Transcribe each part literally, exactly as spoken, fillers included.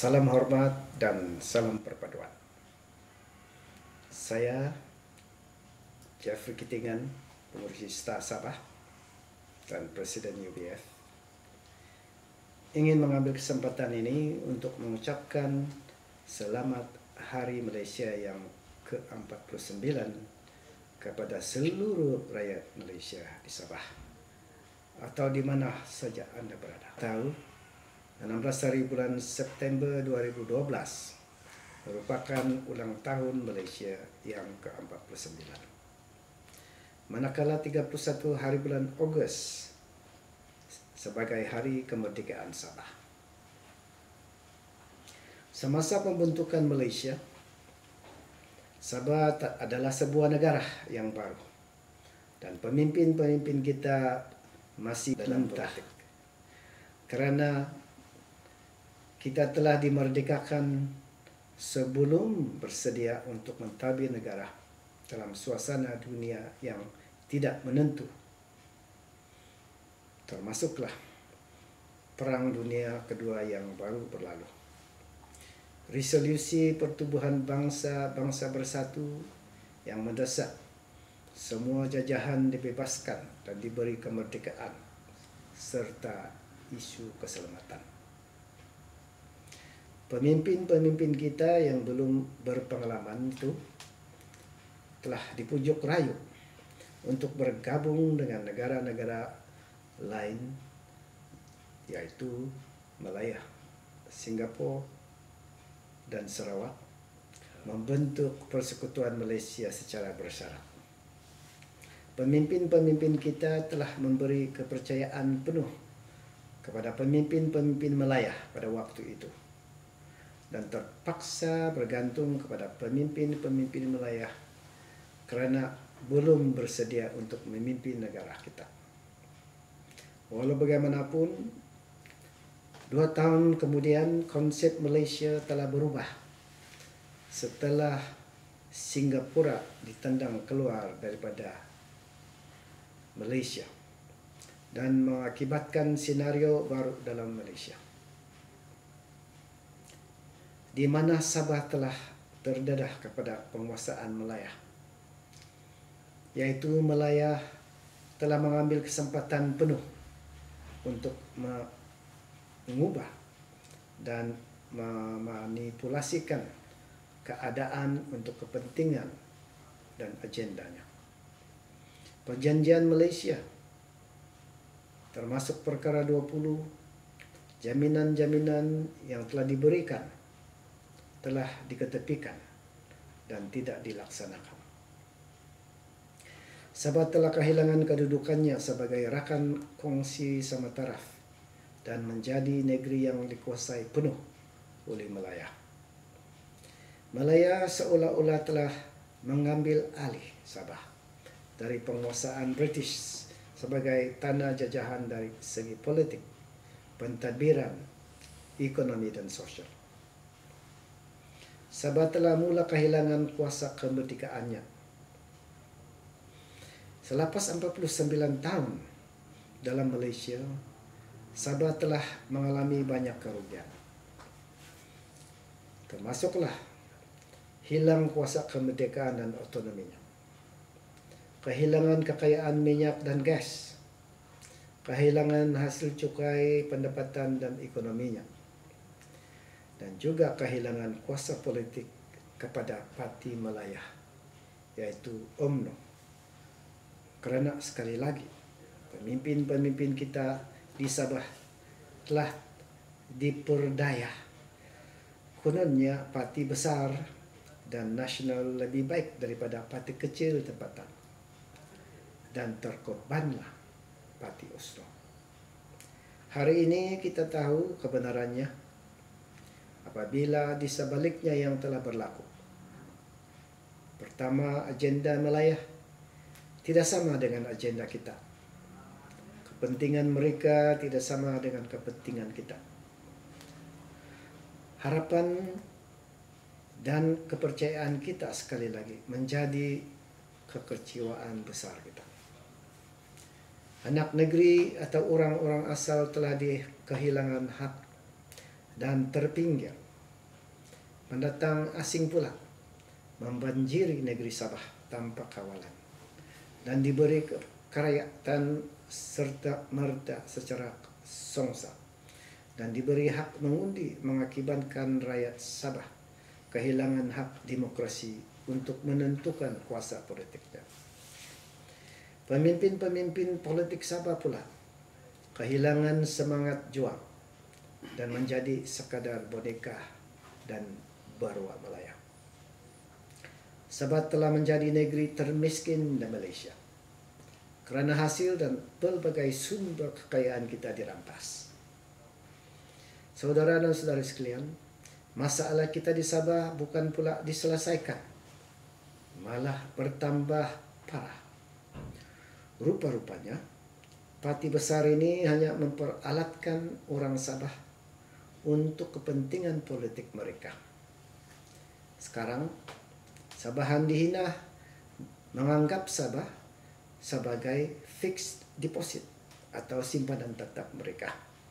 Salam hormat dan salam perpaduan. Saya Jeffrey Kitingan, Pengurus Star Sabah dan Presiden U B F, ingin mengambil kesempatan ini untuk mengucapkan selamat Hari Malaysia yang ke empat puluh sembilan kepada seluruh rakyat Malaysia di Sabah atau di mana saja Anda berada. Tahu enam belas hari bulan September dua ribu dua belas merupakan ulang tahun Malaysia yang ke empat puluh sembilan. Manakala tiga puluh satu hari bulan Ogos sebagai Hari Kemerdekaan Sabah. Semasa pembentukan Malaysia, Sabah adalah sebuah negara yang baru dan pemimpin-pemimpin kita masih dalam politik. Kerana kita telah dimerdekakan sebelum bersedia untuk mentadbir negara dalam suasana dunia yang tidak menentu. Termasuklah Perang Dunia Kedua yang baru berlalu. Resolusi Pertubuhan Bangsa-Bangsa Bersatu yang mendesak semua jajahan dibebaskan dan diberi kemerdekaan serta isu keselamatan. Pemimpin-pemimpin kita yang belum berpengalaman itu telah dipujuk rayu untuk bergabung dengan negara-negara lain, yaitu Malaya, Singapura, dan Sarawak, membentuk Persekutuan Malaysia secara bersyarat. Pemimpin-pemimpin kita telah memberi kepercayaan penuh kepada pemimpin-pemimpin Malaya pada waktu itu, dan terpaksa bergantung kepada pemimpin-pemimpin Malaya kerana belum bersedia untuk memimpin negara kita. Walau bagaimanapun, dua tahun kemudian konsep Malaysia telah berubah setelah Singapura ditendang keluar daripada Malaysia dan mengakibatkan senario baru dalam Malaysia, di mana Sabah telah terdedah kepada penguasaan Malaya, yaitu Malaya telah mengambil kesempatan penuh untuk mengubah dan memanipulasikan keadaan untuk kepentingan dan agendanya. Perjanjian Malaysia, termasuk Perkara dua puluh, jaminan-jaminan yang telah diberikan telah diketepikan dan tidak dilaksanakan. Sabah telah kehilangan kedudukannya sebagai rakan kongsi sama taraf dan menjadi negeri yang dikuasai penuh oleh Malaya. Malaya seolah-olah telah mengambil alih Sabah dari penguasaan British sebagai tanah jajahan dari segi politik, pentadbiran, ekonomi dan sosial. Sabah telah mula kehilangan kuasa kemerdekaannya. Selepas empat puluh sembilan tahun dalam Malaysia, Sabah telah mengalami banyak kerugian. Termasuklah hilang kuasa kemerdekaan dan otonominya, kehilangan kekayaan minyak dan gas, kehilangan hasil cukai pendapatan dan ekonominya, dan juga kehilangan kuasa politik kepada Parti Malaya, yaitu U M N O. Kerana sekali lagi, pemimpin-pemimpin kita di Sabah telah diperdaya. Kononnya parti besar dan nasional lebih baik daripada parti kecil tempatan, dan terkorbanlah Parti U S N O. Hari ini kita tahu kebenarannya apabila di sebaliknya yang telah berlaku. Pertama, agenda Malaya tidak sama dengan agenda kita. Kepentingan mereka tidak sama dengan kepentingan kita. Harapan dan kepercayaan kita sekali lagi menjadi kekecewaan besar kita. Anak negeri atau orang-orang asal telah di kehilangan hak dan terpinggir pendatang asing pula membanjiri negeri Sabah tanpa kawalan dan diberi kerakyatan serta merta secara songsa dan diberi hak mengundi, mengakibatkan rakyat Sabah kehilangan hak demokrasi untuk menentukan kuasa politiknya. Pemimpin-pemimpin politik Sabah pula kehilangan semangat juang dan menjadi sekadar boneka dan berwa melayang. Sabah telah menjadi negeri termiskin di Malaysia kerana hasil dan pelbagai sumber kekayaan kita dirampas. Saudara dan saudari sekalian, masalah kita di Sabah bukan pula diselesaikan, malah bertambah parah. Rupa-rupanya, parti besar ini hanya memperalatkan orang Sabah untuk kepentingan politik mereka. Sekarang, Sabahan dihina menganggap Sabah sebagai fixed deposit atau simpanan tetap mereka.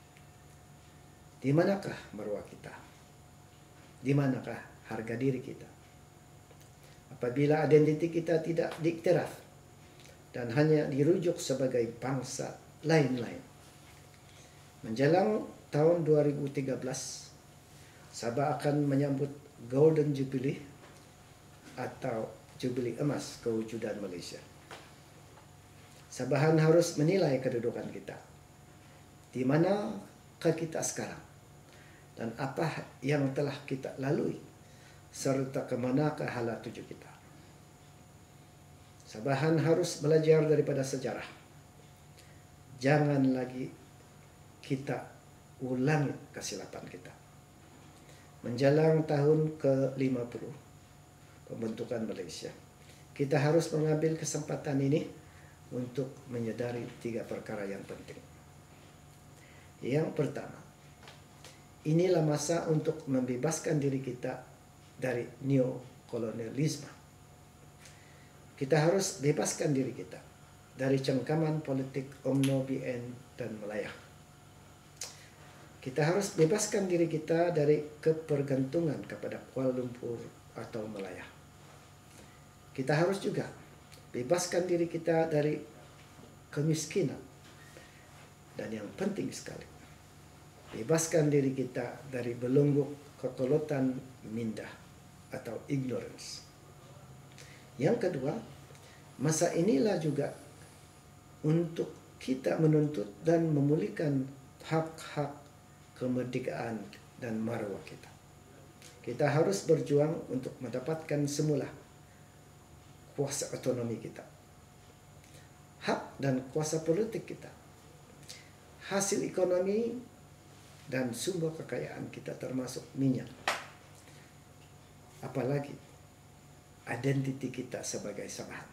Di manakah maruah kita? Di manakah harga diri kita? Apabila identiti kita tidak diiktiraf dan hanya dirujuk sebagai bangsa lain-lain. Menjelang tahun dua ribu tiga belas, Sabah akan menyambut Golden Jubilee atau Jubili emas kewujudan Malaysia. Sabahan harus menilai kedudukan kita. Di manakah kita sekarang? Dan apa yang telah kita lalui? Serta ke manakah hala tuju kita? Sabahan harus belajar daripada sejarah. Jangan lagi kita ulangi kesilapan kita. Menjelang tahun ke lima puluh pembentukan Malaysia, kita harus mengambil kesempatan ini untuk menyadari tiga perkara yang penting. Yang pertama, inilah masa untuk membebaskan diri kita dari neokolonialisme. Kita harus bebaskan diri kita dari cengkaman politik U M N O, B N dan Melayu. Kita harus bebaskan diri kita dari kepergantungan kepada Kuala Lumpur atau Melayu. Kita harus juga bebaskan diri kita dari kemiskinan. Dan yang penting sekali, bebaskan diri kita dari belenggu kekolotan minda atau ignorance. Yang kedua, masa inilah juga untuk kita menuntut dan memulihkan hak-hak kemerdekaan dan maruah kita. Kita harus berjuang untuk mendapatkan semula kuasa otonomi kita, hak dan kuasa politik kita, hasil ekonomi dan sumber kekayaan kita termasuk minyak. Apalagi identiti kita sebagai Sabahan.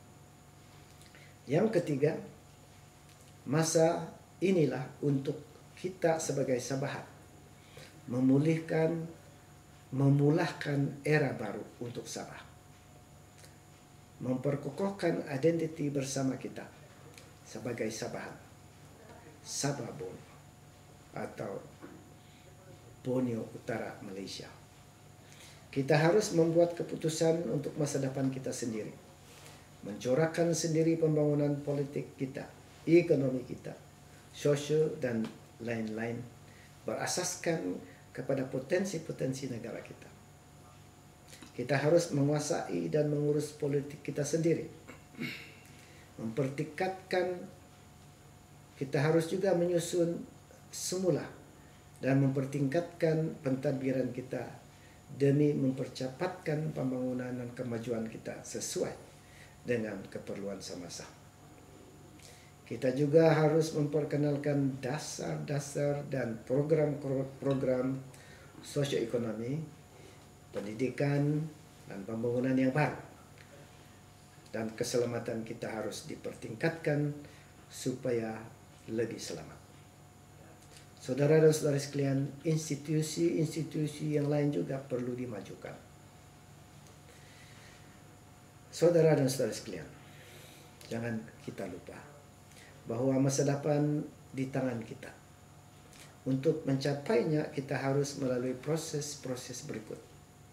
Yang ketiga, masa inilah untuk kita sebagai Sabahan memulihkan, memulahkan era baru untuk Sabah. Memperkokohkan identiti bersama kita sebagai Sabahan, Sabah Borneo atau Borneo Utara Malaysia. Kita harus membuat keputusan untuk masa depan kita sendiri, mencorakkan sendiri pembangunan politik kita, ekonomi kita, sosial dan lain-lain berasaskan kepada potensi-potensi negara kita. Kita harus menguasai dan mengurus politik kita sendiri. Mempertingkatkan, kita harus juga menyusun semula dan mempertingkatkan pentadbiran kita demi mempercepatkan pembangunan dan kemajuan kita sesuai dengan keperluan semasa. Kita juga harus memperkenalkan dasar-dasar dan program-program sosioekonomi, pendidikan dan pembangunan yang baru. Dan keselamatan kita harus dipertingkatkan supaya lebih selamat. Saudara dan saudari sekalian, institusi-institusi yang lain juga perlu dimajukan. Saudara dan saudari sekalian, jangan kita lupa bahwa masa depan di tangan kita. Untuk mencapainya, kita harus melalui proses-proses berikut.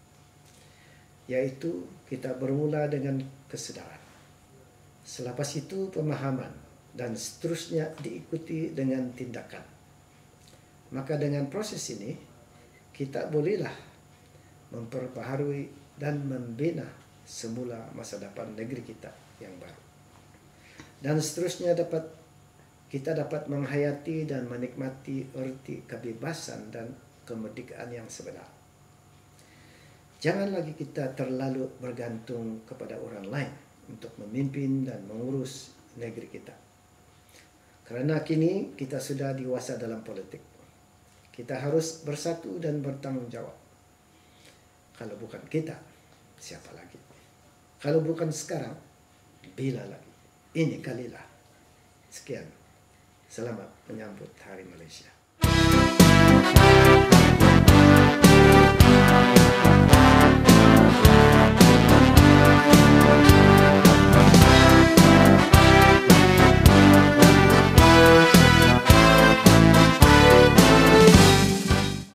yaitu kita bermula dengan kesedaran. Selepas itu pemahaman, dan seterusnya diikuti dengan tindakan. Maka dengan proses ini, kita bolehlah memperbaharui dan membina semula masa depan negeri kita yang baru. Dan seterusnya dapat kita dapat menghayati dan menikmati erti kebebasan dan kemerdekaan yang sebenar. Jangan lagi kita terlalu bergantung kepada orang lain untuk memimpin dan mengurus negeri kita. Karena kini kita sudah dewasa dalam politik. Kita harus bersatu dan bertanggung jawab. Kalau bukan kita, siapa lagi? Kalau bukan sekarang, bila lagi? Ini kalilah. Sekian. Selamat menyambut Hari Malaysia.